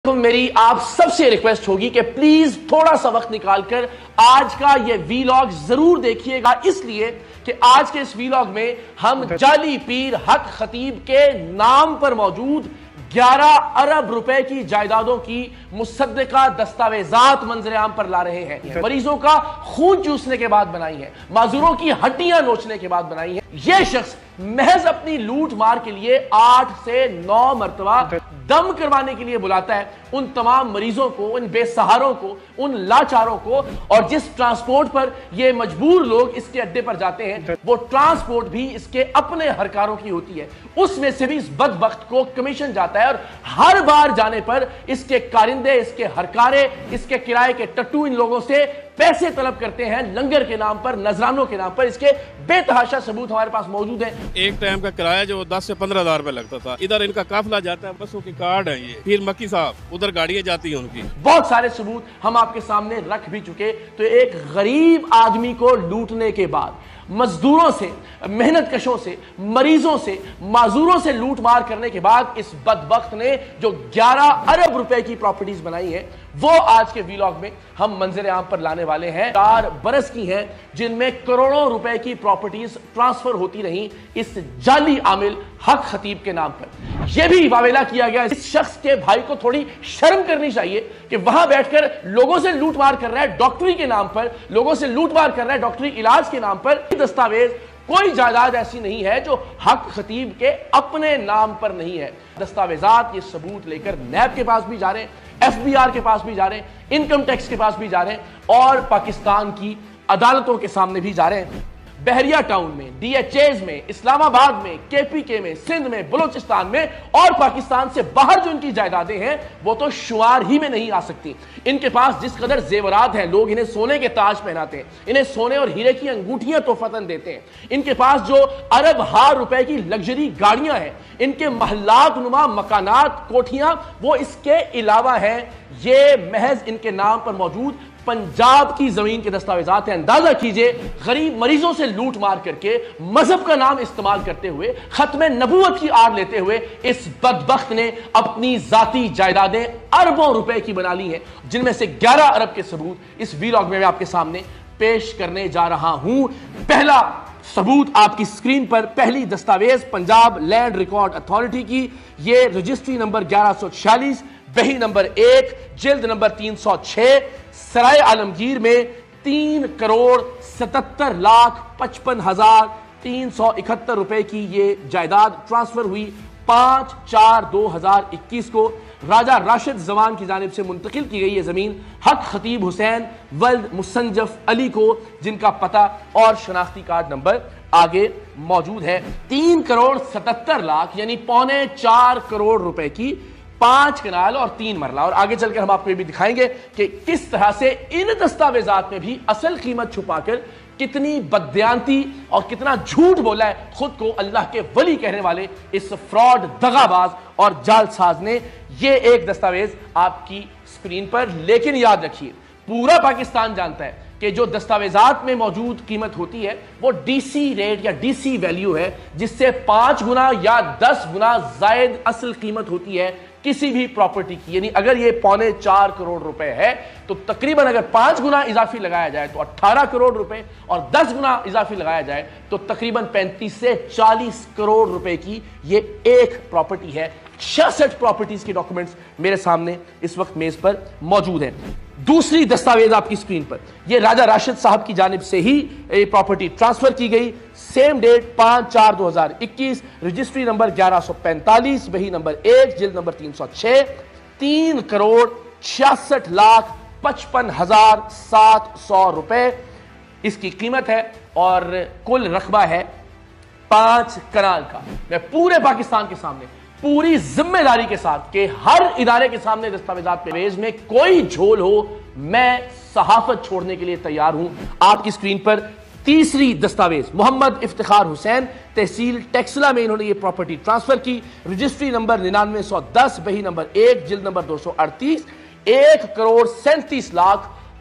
تو میری آپ سب سے ریکویسٹ ہوگی کہ پلیز تھوڑا سا وقت نکال کر آج کا یہ ویلاگ ضرور دیکھیے گا، اس لیے کہ آج کے اس ویلاگ میں ہم جعلی پیر حق خطیب کے نام پر موجود 11 ارب روپے کی جائیدادوں کی مصدقہ دستاویزات منظر عام پر لا رہے ہیں۔ مریضوں کا خون چوسنے کے بعد بنائی ہیں، معذوروں کی ہڈیاں نوچنے کے بعد بنائی ہیں۔ یہ شخص محض اپنی لوٹ مار کے لیے 8 سے 9 مرتبہ دم کروانے کے لیے بلاتا ہے ان تمام مریضوں کو، ان بے سہاروں کو، ان لاچاروں کو، اور جس ٹرانسپورٹ پر یہ مجبور لوگ اس کے اڈے پر جاتے ہیں وہ ٹرانسپورٹ بھی اس کے اپنے ہرکاروں کی ہوتی ہے، اس میں سے بھی اس بدبخت کو کمیشن جاتا ہے، اور ہر بار جانے پر اس کے کارندے، اس کے ہرکارے، اس کے کرائے کے ٹٹو ان لوگوں سے پیسے طلب کرتے ہیں لنگر کے نام پر، نذرانوں کے نام پر۔ اس کے بے تحاشا ثبوت ہمارے پاس موجود ہیں۔ ایک ٹائم کا کرایہ جو 10 سے 15 ہزار روپے لگتا تھا، ادھر ان کا قافلہ جاتا ہے، بسوں کی کارڈ ہے یہ، پھر مکی صاحب ادھر گاڑیاں جاتی ہیں ان کی۔ بہت سارے ثبوت ہم آپ کے سامنے رکھ بھی چکے۔ تو ایک غریب آدمی کو لوٹنے کے بعد، مزدوروں سے، محنت کشوں سے، مریضوں سے، معذوروں سے لوٹ مار کرنے کے بعد اس بدبخت نے جو 11 ارب روپے کی پراپرٹیز بنائی ہیں، وہ آج کے ویلاگ میں ہم منظر عام پر لانے والے ہیں۔ 4 برس کی ہیں جن میں کروڑوں روپے کی پراپرٹیز ٹرانسفر ہوتی رہیں اس جعلی عامل حق خطیب کے نام پر۔ یہ بھی واویلا کیا گیا، اس شخص کے بھائی کو تھوڑی شرم کرنی چاہیے کہ وہاں بیٹھ کر لوگوں سے لوٹ مار کر رہا ہے ڈاکٹری کے نام پر، لوگوں سے لوٹ مار کر رہا ہے ڈاکٹری علاج کے نام پر۔ دستاویز کوئی جائیداد ایسی نہیں ہے جو حق خطیب کے اپنے نام پر نہیں ہے۔ دستاویزات یہ ثبوت لے کر نیب کے پاس بھی جا رہے ہیں، ایف بی آر کے پاس بھی جا رہے ہیں، انکم ٹیکس کے پاس بھی جا رہے ہیں، اور پاکستان کی عدالتوں کے سامنے بھی جا رہے ہیں۔ بحریہ ٹاؤن میں، ڈی ایچ ایز میں، اسلام آباد میں، کے پی کے میں، سندھ میں، بلوچستان میں اور پاکستان سے باہر جو ان کی جائیدادیں ہیں وہ تو شمار ہی میں نہیں آ سکتی۔ ان کے پاس جس قدر زیورات ہیں، لوگ انہیں سونے کے تاج پہناتے ہیں، انہیں سونے اور ہیرے کی انگوٹھیاں تحفتاً دیتے ہیں، ان کے پاس جو ارب ہار روپے کی لگژری گاڑیاں ہیں، ان کے محلات نما مکانات، کوٹھیاں، وہ اس کے علاوہ ہیں۔ یہ محض ان کے نام پر موجود پنجاب کی زمین کے دستاویزات ہیں۔ اندازہ کیجئے، غریب مریضوں سے لوٹ مار کر کے، مذہب کا نام استعمال کرتے ہوئے، ختم نبوت کی آڑ لیتے ہوئے اس بدبخت نے اپنی ذاتی جائیدادیں اربوں روپے کی بنا لی ہیں، جن میں سے 11 ارب کے ثبوت اس ویلاگ میں آپ کے سامنے پیش کرنے جا رہا ہوں۔ پہلا ثبوت آپ کی سکرین پر، پہلی دستاویز پنجاب لینڈ ریکارڈ اتھارٹی کی، یہ رجسٹری نمبر 1146، بہی نمبر 1، جلد نمبر 306، سرائے عالمگیر میں 3,67,55,371 روپے کی یہ جائیداد ٹرانسفر ہوئی 5/4/2021 کو۔ راجہ راشد زوان کی جانب سے منتقل کی گئی یہ زمین حق خطیب حسین ولد مسنجف علی کو، جن کا پتہ اور شناختی کارڈ نمبر آگے موجود ہے۔ 3,77,00,000 یعنی 3.25 کروڑ روپے کی 5 کنال اور 3 مرلہ، اور آگے چل کر ہم آپ کو یہ بھی دکھائیں گے کہ کس طرح سے ان دستاویزات میں بھی اصل قیمت چھپا کر کتنی بددیانتی اور کتنا جھوٹ بولا ہے خود کو اللہ کے ولی کہنے والے اس فراڈ، دغا باز اور جال ساز نے۔ یہ ایک دستاویز آپ کی سکرین پر، لیکن یاد رکھیے پورا پاکستان جانتا ہے کہ جو دستاویزات میں موجود قیمت ہوتی ہے وہ ڈی سی ریٹ یا ڈی سی ویلیو ہے، جس سے 5 گنا یا 10 گنا زائد اصل قیمت ہوتی ہے کسی بھی پراپرٹی کی۔ یعنی اگر یہ 3.25 کروڑ روپے ہے تو تقریباً اگر 5 گنا اضافی لگایا جائے تو 18 کروڑ روپے، اور 10 گنا اضافی لگایا جائے تو تقریباً 35 سے 40 کروڑ روپے کی یہ ایک پراپرٹی ہے۔ 66 پراپرٹیز کی ڈاکومنٹس میرے سامنے اس وقت میز پر موجود ہیں۔ دوسری دستاویز آپ کی سکرین پر، یہ راجہ راشد صاحب کی جانب سے ہی یہ پراپرٹی ٹرانسفر کی گئی، سیم ڈیٹ 5/4/2021، رجسٹری نمبر 1145، بہی نمبر 1، جلد نمبر 306، 3,66,55,700 روپے اس کی قیمت ہے، اور کل رقبہ ہے 5 کنال کا۔ میں پورے پاکستان کے سامنے پوری ذمہ داری کے ساتھ کہ ہر ادارے کے سامنے دستاویزات پیش میں کوئی جھول ہو، میں صحافت چھوڑنے کے لیے تیار ہوں۔ آپ کی سکرین پر تیسری دستاویز، محمد افتخار حسین، تحصیل ٹیکسلا میں انہوں نے یہ پراپرٹی ٹرانسفر کی، رجسٹری نمبر 9910، بہی نمبر 1، جلد نمبر 238،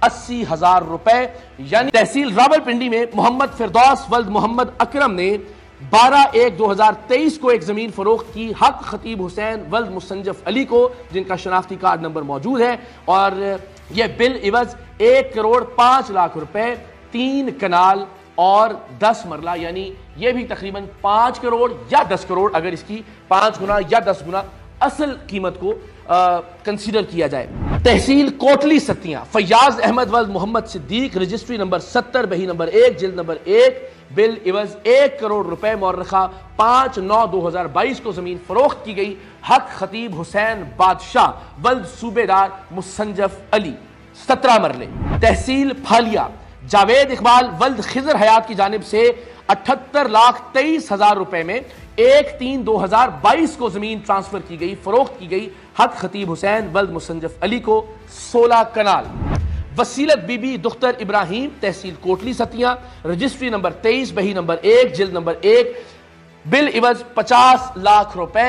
1,37,80,000 روپے، یعنی تحصیل راولپنڈی میں محمد فردوس ولد محمد اکرم نے 12/1/2023 کو ایک زمین فروخت کی حق خطیب حسین ولد مسنجف علی کو، جن کا شناختی کارڈ نمبر موجود ہے، اور یہ بل عوض 1,05,00,000 روپے، 3 کنال اور 10 مرلہ، یعنی یہ بھی تقریباً 5 کروڑ یا 10 کروڑ، اگر اس کی 5 گنا یا 10 گنا اصل قیمت کو کنسیڈر کیا جائے۔ تحصیل کوٹلی ستیاں، فیاض احمد ولد محمد صدیق، رجسٹری نمبر 70 بہی نمبر 1 جلد نمبر 1، بل عوض 1 کروڑ روپے، مورخہ 5/9/2022 کو زمین فروخت کی گئی، حق خطیب حسین بادشاہ ولد صوبیدار مسنجف علی، 17 مرلے۔ تحصیل پھالیا، جاوید اقبال ولد خضر حیات کی جانب سے 78,23,000 روپے میں 1/3/2022 کو زمین ٹرانسفر کی گئی، فروخت کی گئی، حق خطیب حسین ولد مسنجف علی کو، 16 کنال۔ وسیلت بی بی دختر ابراہیم، تحصیل کوٹلی ستیاں، رجسٹری نمبر 23 بہی نمبر 1 جلد نمبر 1، بل عوض 50 لاکھ روپے،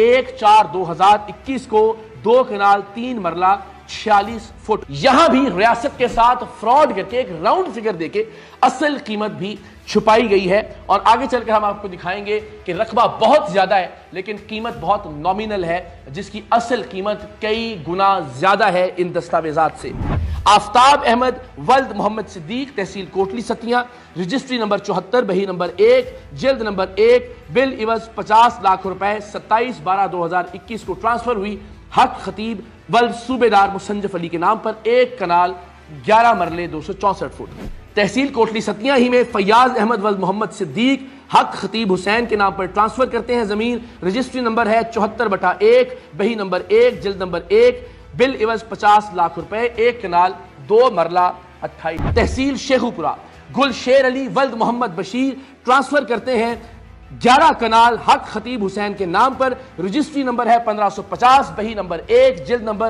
1/4/2021 کو، 2 کنال 3 مرلہ 46 فٹ۔ یہاں بھی ریاست کے ساتھ فراڈ کر کے ایک راؤنڈ فگر دے کے اصل قیمت بھی چھپائی گئی ہے، اور آگے چل کر ہم آپ کو دکھائیں گے کہ رقبہ بہت زیادہ ہے لیکن قیمت بہت نومینل ہے، جس کی اصل قیمت کئی گنا زیادہ ہے ان دستاویزات سے۔ آفتاب احمد ولد محمد صدیق، تحصیل کوٹلی ستیاں، رجسٹری نمبر 74 بہی نمبر 1 جلد نمبر 1، بل عوض 50 لاکھ روپے، 27/12/2021 کو ٹرانسفر ہوئی، حق خطیب ولد صوبیدار مسنجف علی کے نام پر، 1 کنال 11 مرلے 264 فٹ۔ تحصیل کوٹلی ستیاں ہی میں فیاض احمد ولد محمد صدیق حق خطیب حسین کے نام پر ٹرانسفر کرتے ہیں زمین، رجسٹری نمبر ہے 74/1 بہی نمبر 1 جلد نمبر 1، بل عوض 50 لاکھ روپے، 1 کنال 2 مرلہ 28۔ تحصیل شیخو پورہ، گل شیر علی ولد محمد بشیر ٹرانسفر کرتے ہیں 11 کنال حق خطیب حسین کے نام پر، رجسٹری نمبر ہے 1550 بہی نمبر 1 جلد نمبر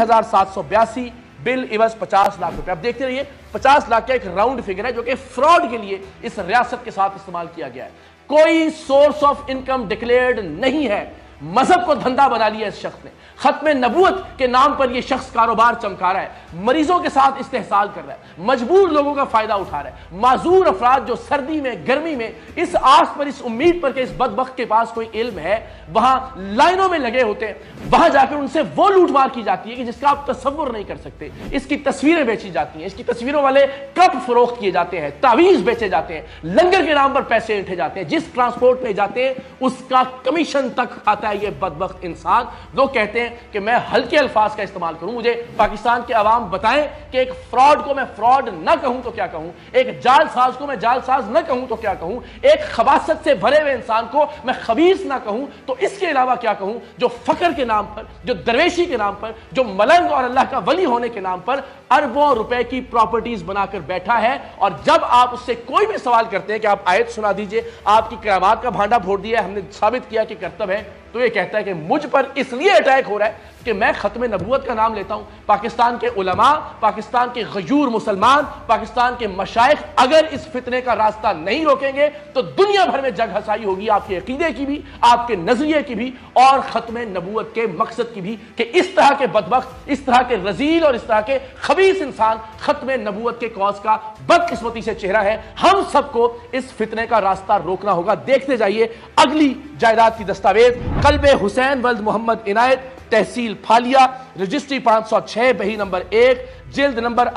3782، بل عوض 50 لاکھ روپے۔ اب دیکھتے رہیے، 50 لاکھ کا ایک راؤنڈ فگر ہے جو کہ فراڈ کے لیے اس ریاست کے ساتھ استعمال کیا گیا ہے۔ کوئی سورس آف انکم ڈکلیئرڈ نہیں ہے، مذہب کو دھندا بنا لیا اس شخص نے، ختم نبوت کے نام پر یہ شخص کاروبار چمکا رہا ہے، مریضوں کے ساتھ استحصال کر رہا ہے، مجبور لوگوں کا فائدہ اٹھا رہا ہے، معذور افراد جو سردی میں گرمی میں اس آس پر، اس امید پر کہ اس بدبخت کے پاس کوئی علم ہے، وہاں لائنوں میں لگے ہوتے ہیں، وہاں جا کر ان سے وہ لوٹ مار کی جاتی ہے کہ جس کا آپ تصور نہیں کر سکتے۔ اس کی تصویریں بیچی جاتی ہیں، اس کی تصویروں والے کپ فروخت کیے جاتے ہیں، تعویذ بیچے جاتے ہیں، لنگر کے نام پر پیسے اینٹھے جاتے ہیں، جس ٹرانسپورٹ میں جاتے ہیں اس کا کمیشن تک کھاتا ہے یہ بدبخت انسان۔ لوگ کہتے ہیں کہ میں ہلکے الفاظ کا استعمال کروں، مجھے پاکستان کے عوام بتائیں کہ ایک فراڈ کو میں فراڈ نہ کہوں تو کیا کہوں، ایک جال ساز کو میں جال ساز نہ کہوں تو کیا کہوں، ایک خباثت سے بھرے ہوئے انسان کو میں خبیث نہ کہوں تو اس کے علاوہ کیا کہوں، جو فقر کے نام پر، جو درویشی کے نام پر، جو ملنگ اور اللہ کا ولی ہونے کے نام پر اربوں روپے کی پراپرٹیز بنا کر بیٹھا ہے۔ اور جب آپ اس سے کوئی بھی سوال کرتے ہیں کہ آپ آیت سنا دیجئے، آپ کی کرامات کا بھانڈا پھوڑ دیا ہے، ہم نے ثابت کیا کہ کرتب ہے، تو یہ کہتا ہے کہ مجھ پر اس لیے اٹیک ہو رہا ہے کہ میں ختم نبوت کا نام لیتا ہوں۔ پاکستان کے علماء، پاکستان کے غیور مسلمان، پاکستان کے مشائخ اگر اس فتنے کا راستہ نہیں روکیں گے تو دنیا بھر میں جگ ہسائی ہوگی، آپ کے عقیدے کی بھی، آپ کے نظریے کی بھی، اور ختم نبوت کے مقصد کی بھی، کہ اس طرح کے بدبخت، اس طرح کے رذیل اور اس طرح کے خبیث انسان ختم نبوت کے کاز کا بدقسمتی سے چہرہ ہے۔ ہم سب کو اس فتنے کا راستہ روکنا ہوگا۔ دیکھتے جائیے اگلی جائیداد کی دستاویز، قلب حسین ولد محمد عنایت، تحصیل پھالیا، رجسٹری 506 بہی نمبر 1 جلد نمبر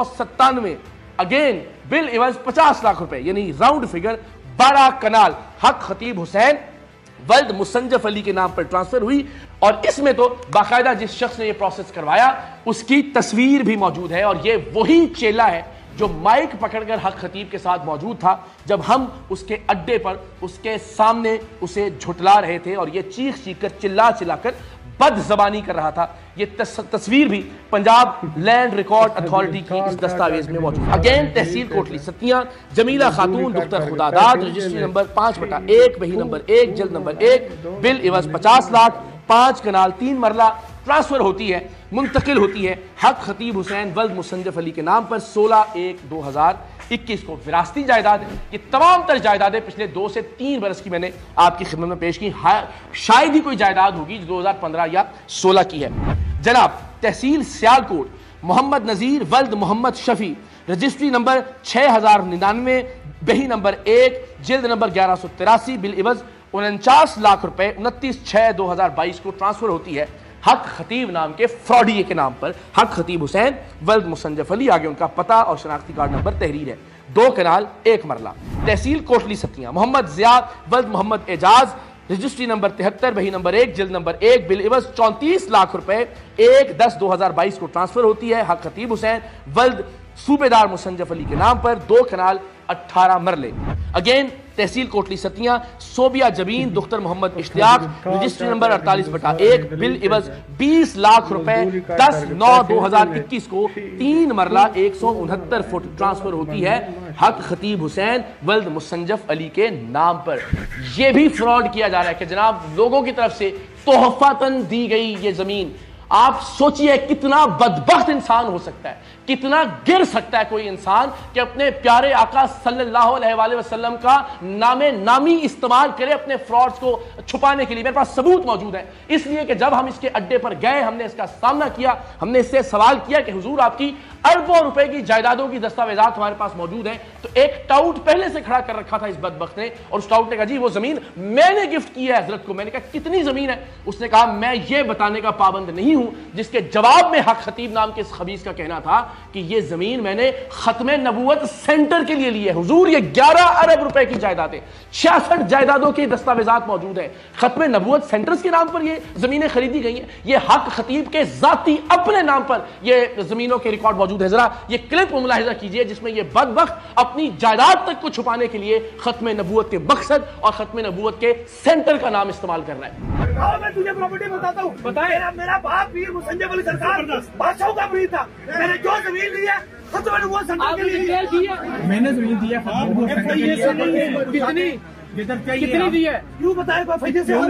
897، اگین بل عوض 50 لاکھ روپے، یعنی راؤنڈ فگر 12 کنال حق خطیب حسین ولد مسنجف علی کے نام پر ٹرانسفر ہوئی۔ اور اس میں تو باقاعدہ جس شخص نے یہ پروسیس کروایا اس کی تصویر بھی موجود ہے، اور یہ وہی چیلا ہے جو مائک پکڑ کر حق خطیب کے ساتھ موجود تھا جب ہم اس کے اڈے پر اس کے سامنے اسے جھٹلا رہے تھے، اور یہ چیخ چیخ کر چلا چلا کر بد زبانی کر رہا تھا۔ یہ تصویر بھی پنجاب لینڈ ریکارڈ اتھارٹی کی اس دستاویز میں موجود ہے۔ اگین تحصیل کوٹلی ستیاں، جمیلہ خاتون دختر خداداد، رجسٹری نمبر 5/1 بہی نمبر 1 جلد نمبر 1، بل عوض 50 لاکھ، 5 کنال 3 مرلہ ٹرانسفر ہوتی ہے، منتقل ہوتی ہے حق خطیب حسین ولد مسنجف علی کے نام پر 16/1/2021 کو۔ وراثتی جائیداد، یہ تمام تر جائیدادیں پچھلے 2 سے 3 برس کی میں نے آپ کی خدمت میں پیش کی، شاید ہی کوئی جائیداد ہوگی جو 2015 یا 16 کی ہے۔ جناب تحصیل سیالکوٹ، محمد نذیر ولد محمد شفیع، رجسٹری نمبر 6099 बही नंबर 1 जिल्द नंबर 1183 बिल इवज 49 लाख रुपए 29/6/2022 को ट्रांसफर होती है हक खतीब नाम के फ्रॉडिये के नाम पर। हक खतीब हुसैन वल्द मुसंजफ अली, आगे उनका पता और शनाख्ती कार्ड नंबर तहरीर है 2 कनाल 1 मरला, तहसील कोटली सतियां। मोहम्मद जियाद वल्द मोहम्मद एजाज, रजिस्ट्री नंबर 73 बही नंबर 1 जिल्द नंबर 1 बिल इवज 34 लाख रुपए 1/10/2022 को ट्रांसफर होती है हक खतीब हुसैन वल्द सूबेदार मुसंजफ अली के नाम पर 2 कनाल 18 मरले। अगेन तहसील कोटली सतियां, सोबिया जबीन दुख्तर मोहम्मद इश्तियाक, रजिस्ट्री नंबर 48/1 बिल इवज 20 लाख रुपए 10/9/2021 को 3 मरला 169 फुट ट्रांसफर होती है हक खतीब हुसैन वल्द मुसंजफ अली के नाम पर। यह भी फ्रॉड किया जा रहा है कि जनाब लोगों की तरफ से तोहफातन दी गई ये जमीन। आप सोचिए कितना बदबख्त इंसान हो सकता है, कितना गिर सकता है कोई इंसान कि अपने प्यारे आका सल्लल्लाहु अलैहि वसल्लम का नामी इस्तेमाल करे अपने फ्रॉड्स को छुपाने के लिए। मेरे पास सबूत मौजूद है, इसलिए कि जब हम इसके अड्डे पर गए, हमने इसका सामना किया, हमने इससे सवाल किया कि हुजूर आपकी अरबों रुपए की जायदादों की दस्तावेजात हमारे पास मौजूद हैं, तो एक टाउट पहले से खड़ा कर रखा था इस बदबख्त ने, और उस टाउट ने कहा जी वो जमीन मैंने गिफ्ट की है हजरत को। मैंने कहा कितनी जमीन है? उसने कहा मैं ये बताने का पाबंद नहीं हूं, जिसके जवाब में हक खतीब नाम के इस खबीस का कहना था कि ये जमीन मैंने खत्मे नबूवत सेंटर के लिए ली है। हुजूर ये 11 अरब रुपए की जायदादें, 66 जायदादों के दस्तावेजात मौजूद है, खत्मे नबूवत सेंटर्स के नाम पर ये जमीनें खरीदी गई हैं। ये हक खतीब के जाती अपने नाम पर ये जमीनों के रिकॉर्ड मौजूद है। जरा ये क्लिप मुलाहिजा कीजिए जिसमें ये बदबख्त अपनी जायदाद तक को छुपाने के लिए खत्मे नबूवत के मकसद और खत्मे नबूवत के सेंटर का नाम इस्तेमाल कर रहा है। मैं तुझे प्रॉपर्टी बताता हूँ, मेरा बाप पीर मुसंजफ अली सरकार बादशाह का पीर था। मैंने जो जमीन ली है वो सेंटर के लिए दी है। मैंने जमीन दी है कितनी दी है क्यों बताए फायदे से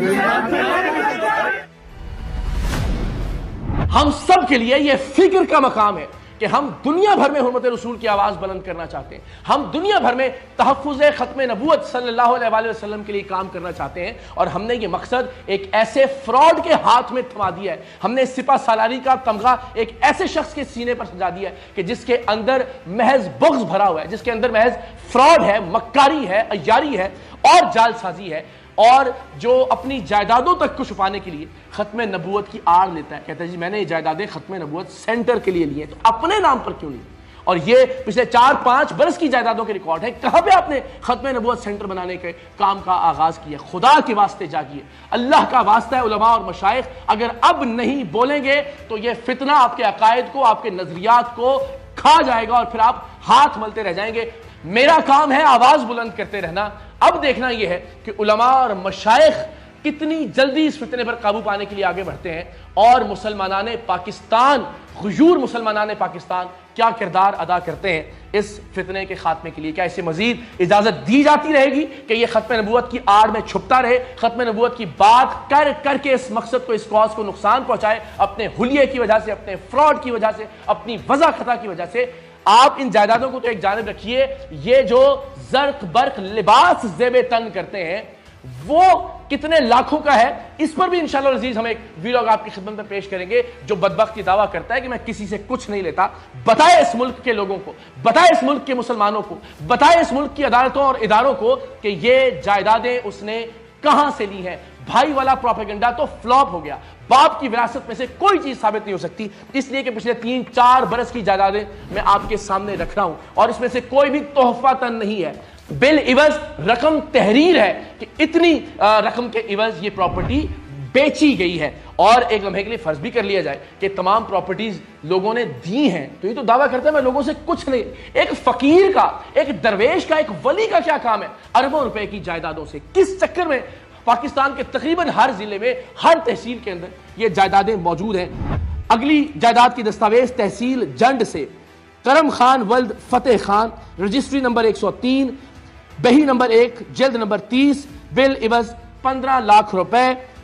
हम सब के लिए यह फिक्र का मकाम है कि हम दुनिया भर में हुर्मत रसूल की आवाज बुलंद करना चाहते हैं, हम दुनिया भर में तहफ़्फ़ुज़ ख़त्म नबूवत सल्लल्लाहु अलैहि वसल्लम के लिए काम करना चाहते हैं। और हमने ये मकसद एक ऐसे फ्रॉड के हाथ में थमा दिया है, हमने सिपा सालारी का तमगा एक ऐसे शख्स के सीने पर सजा दिया है कि जिसके अंदर महज बुग़्ज़ भरा हुआ है, जिसके अंदर महज फ्रॉड है, मक्कारी है, अय्यारी है और जालसाजी है, और जो अपनी जायदादों तक को छुपाने के लिए खत्म नबूवत की आड़ लेता है। कहता है जी मैंने ये जायदादें खत्म नबूवत सेंटर के लिए ली हैं, तो अपने नाम पर क्यों ली? और ये पिछले 4-5 बरस की जायदादों के रिकॉर्ड है। कहां पे आपने खत्म नबूवत सेंटर बनाने के काम का आगाज किया? खुदा के वास्ते जागिए, अल्लाह का वास्ता है उलमा और मशाइख, अगर अब नहीं बोलेंगे तो ये फितना आपके अकायद को, आपके नजरियात को खा जाएगा और फिर आप हाथ मलते रह जाएंगे। मेरा काम है आवाज बुलंद करते रहना। अब देखना यह है कि उलमा और मशाइख कितनी जल्दी इस फितने पर काबू पाने के लिए आगे बढ़ते हैं और मुसलमानाने पाकिस्तान, हुजूर मुसलमानाने पाकिस्तान क्या किरदार अदा करते हैं इस फितने के खात्मे के लिए। क्या इसे मजीद इजाजत दी जाती रहेगी कि यह खत्म नबूवत की आड़ में छुपता रहे, खत्म नबूवत की बात कर करके इस मकसद को, इस कॉज को नुकसान पहुंचाए, अपने हुलिये की वजह से, अपने फ्रॉड की वजह से, अपनी वजह खता की वजह से? आप इन जायदादों को तो एक जानिब रखिए, ये जो जर्क बर्क लिबास ज़ेबे तन करते हैं वो कितने लाखों का है, इस पर भी इंशाअल्लाह अज़ीज़ हम एक वीडियो आपकी खिदमत में पेश करेंगे। जो बदबख्त दावा करता है कि मैं किसी से कुछ नहीं लेता, बताए इस मुल्क के लोगों को, बताए इस मुल्क के मुसलमानों को, बताए इस मुल्क की अदालतों और इदारों को कि ये जायदादें उसने कहां से ली हैं। भाई वाला प्रोपेगेंडा तो फ्लॉप हो गया, बाप की विरासत में से कोई चीज साबित नहीं हो सकती, इसलिए कि पिछले 3-4 बरस की जायदादें मैं आपके सामने रख रहा हूं और इसमें से कोई भी तोहफा तन नहीं है। बिल इवज रकम तहरीर है कि इतनी रकम के इवज ये प्रॉपर्टी बेची गई है। और एक लम्हे के लिए फर्ज भी कर लिया जाए कि तमाम प्रॉपर्टीज लोगों ने दी हैं, तो ये तो दावा करता है मैं लोगों से कुछ नहीं। एक फकीर का, एक दरवेश का, एक वली का क्या काम है अरबों रुपए की जायदादों से? किस चक्कर में पाकिस्तान के तकरीबन हर जिले में, हर तहसील के अंदर ये जायदादें मौजूद हैं। अगली जायदाद की दस्तावेज तहसील जंड से करम खान वल्द फतेह खान, रजिस्ट्री नंबर 103, बही नंबर 1 जिल्द नंबर 30, बिल इवज 15 लाख रुपए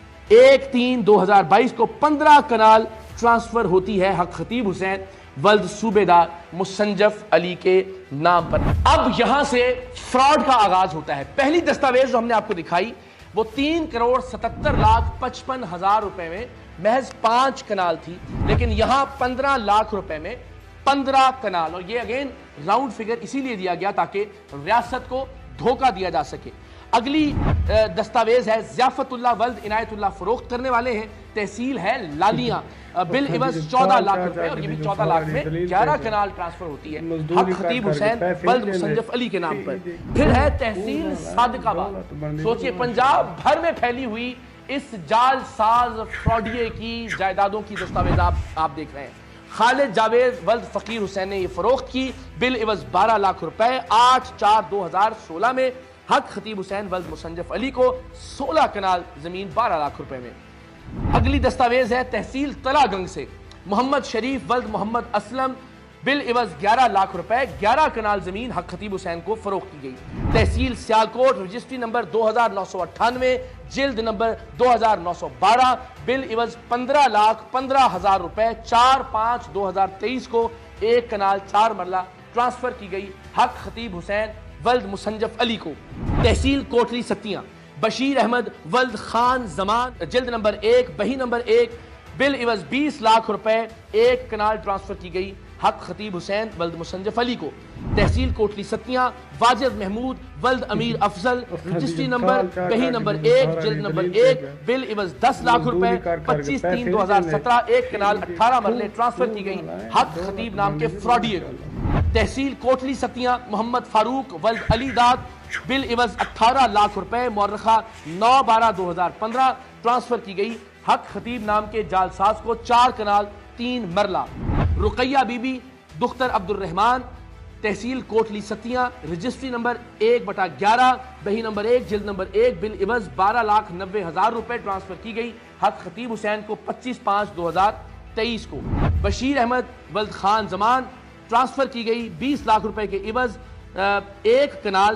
1/3/2022 को 15 कनाल ट्रांसफर होती है हक खतीब हुसैन वल्द सूबेदार मुसंजफ अली के नाम पर। अब यहां से फ्रॉड का आगाज होता है। पहली दस्तावेज जो हमने आपको दिखाई वो 3,77,55,000 रुपए में महज 5 कनाल थी, लेकिन यहां 15 लाख रुपए में 15 کنال، اور یہ اگین راؤنڈ فگر اسی لیے دیا گیا تاکہ ریاست کو دھوکہ دیا جا سکے۔ اگلی دستاویز ہے ضیافت اللہ ولد عنایت اللہ فروخت کرنے والے ہیں، تحصیل ہے لالیاں، بل عوض 14 لاکھ روپے، اور یہ بھی 14 لاکھ میں 11 کنال ٹرانسفر ہوتی ہے حق خطیب حسین ولد مصنف علی کے نام پر۔ پھر ہے تحصیل صادق آباد، سوچئے پنجاب بھر میں پھیلی ہوئی اس جال ساز فراڈیے کی جائیدادوں کی دستاویز آپ دیکھ رہے ہیں۔ خالد جاوید ولد فقیر حسین نے یہ فروخت کی، بل عوض 12 لاکھ روپے 8/4/2016 میں حق خطیب حسین ولد مصنف علی کو 16 کنال زمین 12 لاکھ روپے میں۔ اگلی دستاویز ہے تحصیل تلا گنگ سے محمد شریف ولد محمد اسلم، بل عوض 11 لاکھ روپے 11 کنال زمین حق خطیب حسین کو فروخت کی گئی۔ تحصیل سیالکوٹ رجسٹری نمبر 2998 جلد نمبر 2912، بل عوض 15,15,000 روپے 4/5/2023 کو 1 کنال 4 مرلہ ٹرانسفر کی گئی حق خطیب حسین ولد مصنف علی کو۔ تحصیل کوٹلی ستیاں بشیر احمد ولد خان زمان، جلد نمبر 1 بہی نمبر 1، بل عوض 20 لاکھ روپے 1 کنال ٹرانسفر کی گئی حق خطیب حسین ولد مصنف علی کو۔ تحصیل کوٹلی ستیاں واجد محمود ولد امیر افضل، رجسٹری نمبر بہی نمبر 1 جلد نمبر 1، بل عوض 10 لاکھ روپے 25/3/2017 1 کنال 18 مرلے ٹرانسفر کی گئی حق خطیب نام کے فراڈیے کو۔ تحصیل کوٹلی ستیاں محمد فاروق ولد علی داد، بل عوض 18 لاکھ روپے مورخہ 9/12/2015 ٹرانسفر کی گئی حق خطیب نام کے جالساز کو 4 کنال 3 مرلہ۔ رقیہ بی بی دختر عبد الرحمن، تحصیل کوٹلی ستیاں، رجسٹری نمبر 1/11 بہی نمبر 1 جلد نمبر 1، بل عوض 12,90,000 روپے ٹرانسفر کی گئی حق خطیب حسین کو 25/5/2023 کو۔ بشیر احمد ولد خان زمان، ٹرانسفر کی گئی 20 لاکھ روپے کے عوض 1 کنال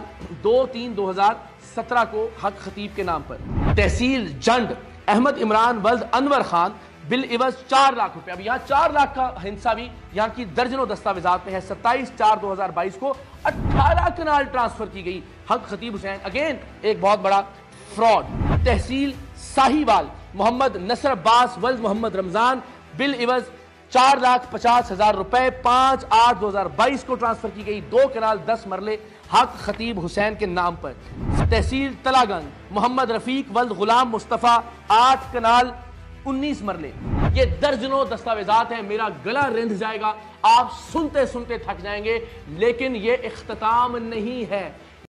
2/3/2017 کو حق خطیب کے نام پر۔ تحصیل جنڈ احمد عمران ولد انور خان، بل عوض 4 لاکھ روپے، اب یہاں 4 لاکھ کا ہنسا بھی یہاں کی درجنوں دستاویزات میں ہے۔ 27/4/2022 کو 18 کنال ٹرانسفر کی گئی حق خطیب حسین، اگین ایک بہت بڑا فراڈ۔ تحصیل ساہیوال محمد نصر عباس ولد محمد رمضان، بل عوض 4,50,000 روپے 5/8/2022 کو ٹرانسفر کی گئی 2 کنال 10 مرلے حق خطیب حسین کے نام پر۔ تحصیل تلاگنگ محمد رفیق ولد غلام مصطفیٰ 8 کنال 19 مرلے۔ یہ درجنوں دستاویزات ہیں، میرا گلا رند جائے گا، آپ سنتے سنتے تھک جائیں گے، لیکن یہ اختتام نہیں ہے۔